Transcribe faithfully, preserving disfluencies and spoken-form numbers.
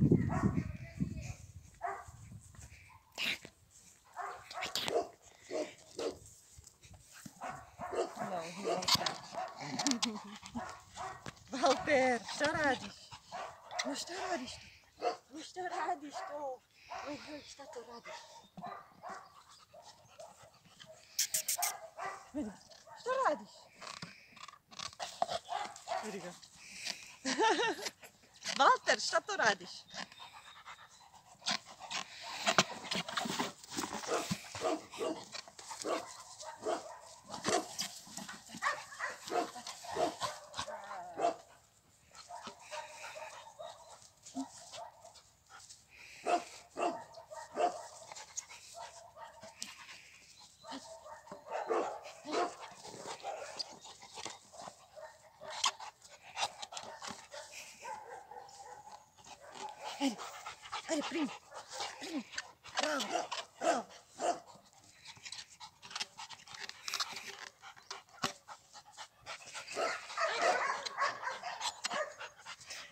Walter, šta radiš? No šta radiš tu? No šta radiš tu? Oj, oj, šta to radiš? Vidi ga, šta radiš? Vidi ga. Walter, šta to radiš? Ajde, ajde, primi, primi, bravo.